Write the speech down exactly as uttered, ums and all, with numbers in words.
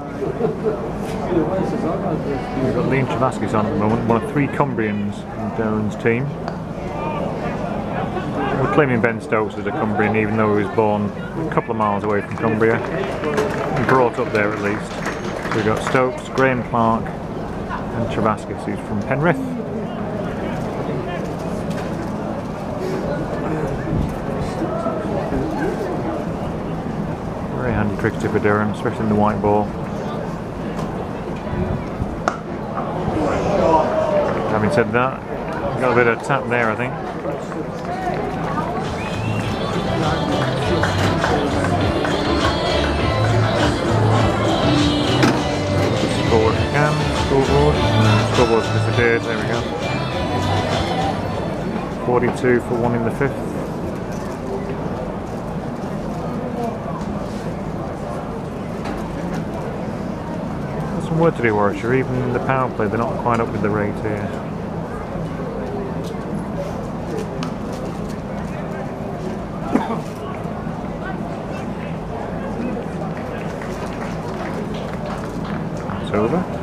We've got Liam Trevaskis on at the moment, one of three Cumbrians in Durham's team. We're claiming Ben Stokes as a Cumbrian, even though he was born a couple of miles away from Cumbria. And brought up there at least. So we've got Stokes, Graham Clark and Trevaskis, who's from Penrith. Very handy cricketer for Durham, especially in the white ball. Having said that, got a bit of tap there, I think. Scoreboard if you can. Scoreboard. Scoreboard's disappeared. There we go. forty-two for one in the fifth. Got some work to do, Warwickshire. Even in the power play, they're not quite up with the rate here. It's over.